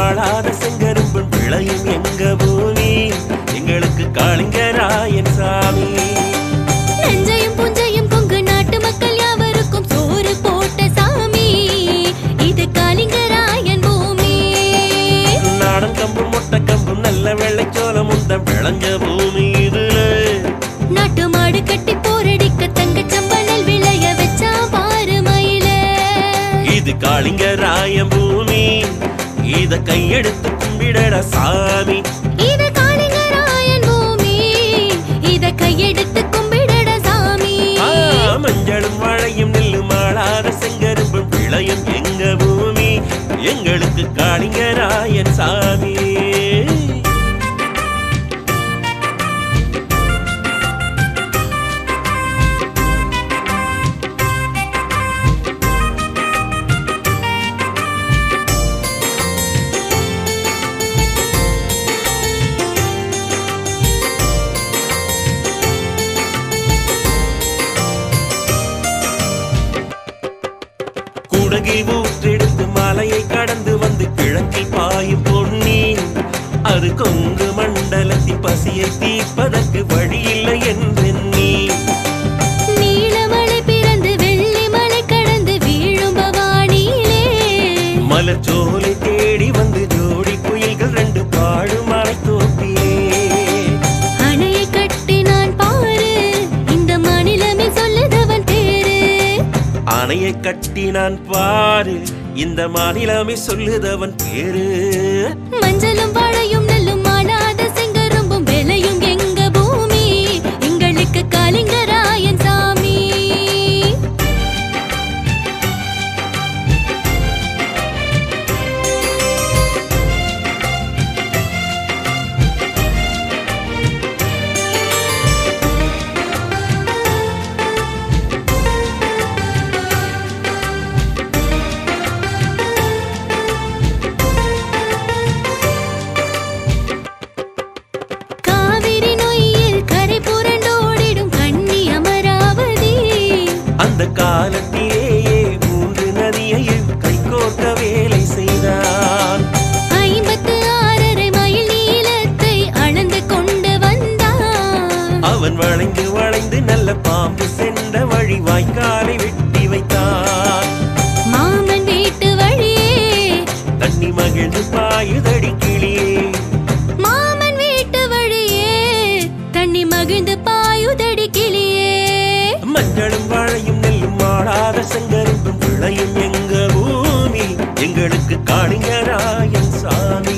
மாளாத செங்கரும்பும் விளையும் எங்க பூமி எங்களுக்கு காளிங்கராயன் சாமி. நஞ்சையும் புஞ்சையும் கொங்கு நாட்டு மக்கள் யாவருக்கும் சோறு போட்ட சாமி இது காளிங்கராயன் பூமி. நாடன் கம்பும் மொட்டை கம்பும் நல்ல வெள்ளைச்சோளம் உண்ட விளைஞ்ச பூமி இதுல. நாட்டு மாடு கட்டி போரடிக்க தங்கச்சம்பனல் விளைய வச்சா பாரு மயில. இது காளிங்கராயன் பூமி இத கையெடுத்து கும்பிடட சாமி. இது காளிங்கராயன் பூமி இத கையெடுத்து கும்பிடட சாமி. மஞ்சளும் வாழையும் நெல்லு மாளாத செங்கரும்பும் விளையும் எங்க பூமி எங்களுக்கு காளிங்கராயன் சாமி. ஊற்றெடுத்து மலையை கடந்து வந்து கிழக்கில் பாயும் பொன்னி அது கொங்கு மண்டலத்தின் பசியை தீர்ப்பதற்கு வழியில்லை என்றெண்ணி. நீலமலை பிறந்து வெள்ளி மலை கடந்து வீழும் பவானியிலே மலர்ச்சோலை தேடி வந்து ஜோடி குயில்கள் ரெண்டு பாடும் மலை தோப்பிலே. அணையை கட்டினான் பாரு இந்த மாநிலமே சொல்லுதவன் பேரு. அணையை கட்டினான் பாரு இந்த மாநிலமே சொல்லுதவன் பேரு. மஞ்சளும் வாழையும் நெல்லும் மாளாத செங்கரும்பும் விளையும் எங்க பூமி எங்களுக்கு காளிங்கராயன் சாமி. அந்த காலத்திலேயே 3 நதியையும் கைகோர்க்க வேலை செய்தான். 56 மைல் நீளத்தை அளந்து கொண்டு வந்தான். அவன் வளைந்து வளைந்து நல்ல பாம்பு சென்ற வழி வாய்க்காலை வெட்டி வைத்தான். மாமன் வீட்டு வழியே தண்ணி மகிழ்ந்து பாயுதடி கிளியே. மாமன் வீட்டு வழியே தண்ணி மகிழ்ந்து பாயுதடி கிளியே. மஞ்சளும் வாழையும் நெல்லும் மாளாத செங்கரும்பும் விளையும் எங்க பூமி எங்களுக்கு காளிங்கராயன் சாமி.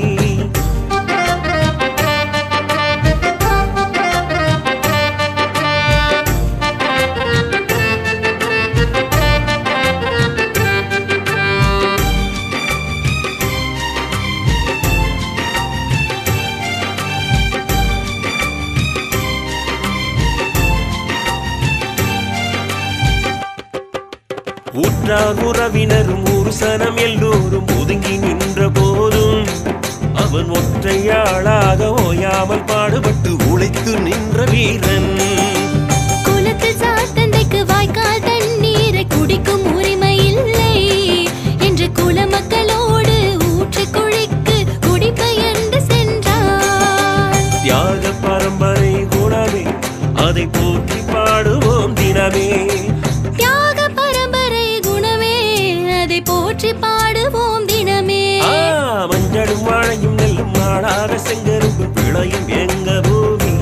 உற்றார் உறவினரும் ஒரு சனம் எல்லோரும் ஒதுங்கி நின்ற போதும் அவன் ஒற்றையாளாக ஓயாமல் பாடுபட்டு உழைத்து நின்ற வீரன். குலத்தில் சாத்தந்தைக்கு வாய்க்கால் தண்ணீரை குடிக்கும் உரிமை இல்லை என்று குல மக்களோடு ஊற்று குழிக்கு குடிபெயர்ந்து சென்றார். தியாக பரம்பரை குணமே அதை போற்றி பாடுவோம் தினமே. போற்றி பாடுவோம் தினமே. மஞ்சளும் வாழையும் நெல்லும் மாளாத செங்கரும்பும் விளையும் எங்க பூமி.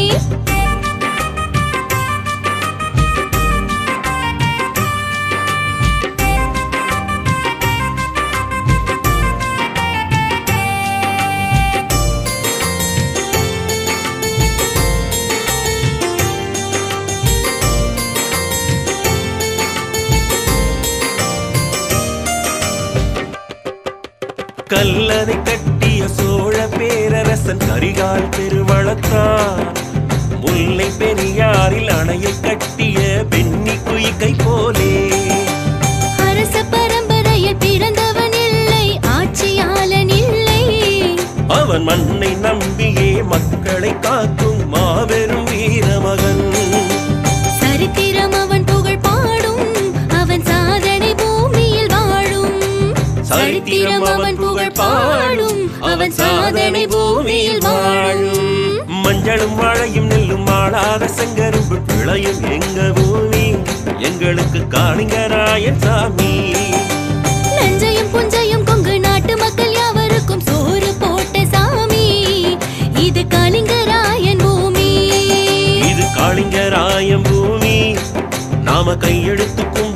கல்லணை கட்டிய சோழ பேரரசன் கரிகால் பெருவளத்தான். முல்லை பெரியாரில் அணையை கட்டிய பெண்ணி குயிக்கை போலே. அரச பரம்பரையில் பிறந்தவன் இல்லை ஆட்சியாளன் இல்லை. அவன் மண்ணை நம்பியே மக்களை காக்கும் மாபெரும் வீரமகன். சரித்திரம் அவன் புகழ் பாடும் அவன் சாதனை பூமியில் வாழும். சரித்திரம் அவன் புகழ் பாடும் வாழாத செங்கரும்பு பிழையும் எங்க பூமி எங்களுக்கு காளிங்கராயன் சாமி. நஞ்சையும் புஞ்சையும் கொங்கு நாட்டு மக்கள் யாவருக்கும் சோறு போட்ட சாமி இது காளிங்கராயன் பூமி. இது காளிங்கராயன் பூமி நாம கையெடுத்து